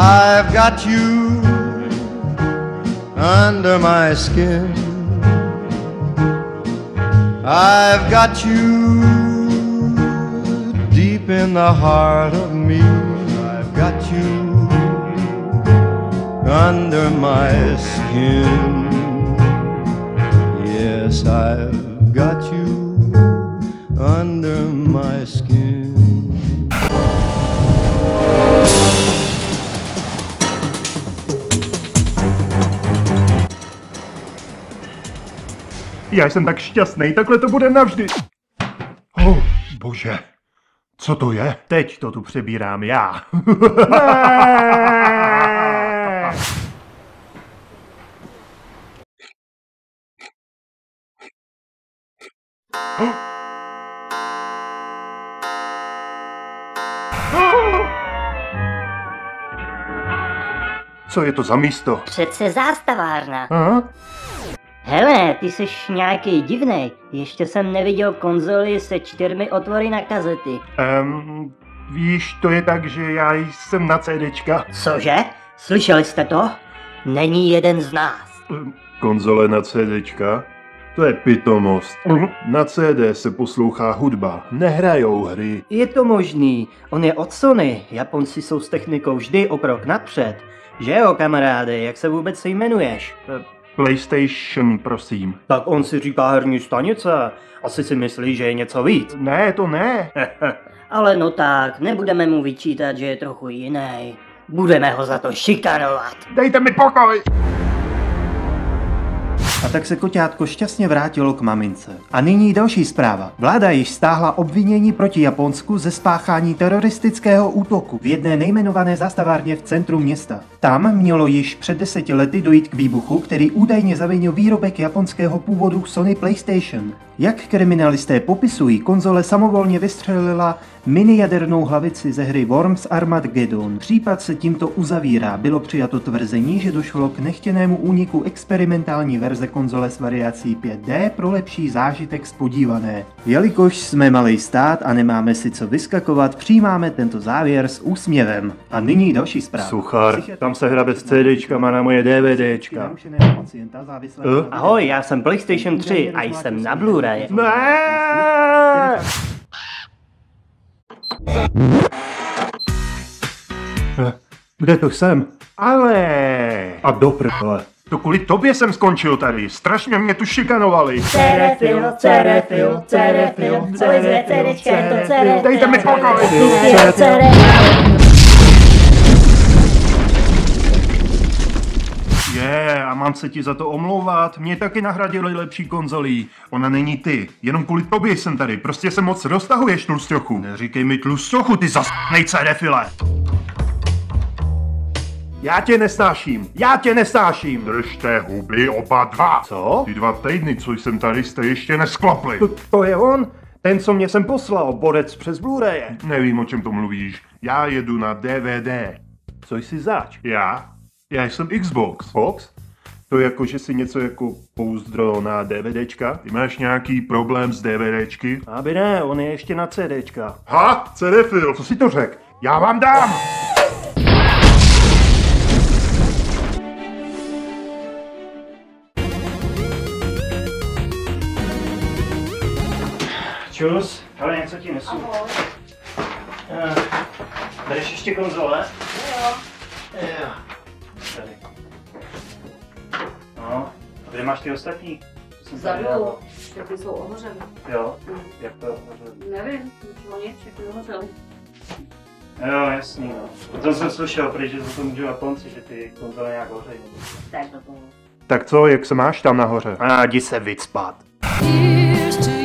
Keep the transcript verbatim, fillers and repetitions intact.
I've got you under my skin. I've got you deep in the heart of me. I've got you under my skin. Yes, I've got you under my skin. Já jsem tak šťastný, takhle to bude navždy. Oh, bože, co to je? Teď to tu přebírám já. Co je to za místo? Přece zástavárna. Aha. Hele, ty jsi nějaký divnej. Ještě jsem neviděl konzoli se čtyřmi otvory na kazety. Um, víš, to je tak, že já jsem na CDčka. Cože? Slyšeli jste to? Není jeden z nás. Konzole na CDčka? To je pitomost. Uh-huh. Na C D se poslouchá hudba, nehrajou hry. Je to možný. On je od Sony. Japonci jsou s technikou vždy o krok napřed. Že jo, kamaráde, jak se vůbec se jmenuješ? PlayStation, prosím. Tak on si říká herní stanice. Asi si myslí, že je něco víc. Ne, to ne. Ale no tak, nebudeme mu vyčítat, že je trochu jiný. Budeme ho za to šikanovat. Dejte mi pokoj! A tak se koťátko šťastně vrátilo k mamince. A nyní další zpráva. Vláda již stáhla obvinění proti Japonsku ze spáchání teroristického útoku v jedné nejmenované zastavárně v centru města. Tam mělo již před deseti lety dojít k výbuchu, který údajně zavinil výrobek japonského původu Sony PlayStation. Jak kriminalisté popisují, konzole samovolně vystřelila minijadernou hlavici ze hry Worms Armageddon. Případ se tímto uzavírá. Bylo přijato tvrzení, že došlo k nechtěnému úniku experimentální verze konzole s variací pět dé pro lepší zážitek z podívané. Jelikož jsme malý stát a nemáme si co vyskakovat, přijímáme tento závěr s úsměvem. A nyní další zpráva. Suchar, tam se hrabe s CDčkama na moje DVDčka. Uh? Ahoj, já jsem PlayStation tři a jsem na Blu-ray. Ne! Kde to jsem? Ale! A do prdele. To kvůli tobě jsem skončil tady. Strašně mě tu šikanovali. Cerefil, cerefil, cerefil, cerefil, cerefil. Dejte mi pokoj! Je, yeah, a mám se ti za to omlouvat? Mě taky nahradili lepší konzolí. Ona není ty. Jenom kvůli tobě jsem tady. Prostě se moc roztahuješ, tlusťochu. Neříkej mi tlusťochu, ty zasnej cerefile. Já tě nesnáším. Já tě nesnáším. Držte huby oba dva. Co? Ty dva týdny, co jsem tady, jste ještě nesklapli. To, to je on? Ten, co mě sem poslal, borec přes Blu-ray. Nevím, o čem to mluvíš. Já jedu na D V D. Co jsi zač? Já? Já jsem Xbox. Fox? To je jako, že si něco jako pouzdro na DVDčka? Ty máš nějaký problém s DVDčky? Aby ne, on je ještě na CDčka. Ha? Cerefil, co si to řek? Já vám dám! Čus, ale něco ti nesu. Ahoj. Uh, bereš ještě konzole? Jo. Jo. Tady. No, a kde máš ty ostatní? Vzadu, všechny jsou ohořely. Jo? Mm. Jak to ohořely? Nevím, nic o nich, všechny ohořely. Jo, jasný, no. To jsem slyšel, protože za to můžu Japonci, že ty konzole nějak hořejí. Tak to bylo. Tak co, jak se máš tam nahoře? A jdi se vycpat. Here's to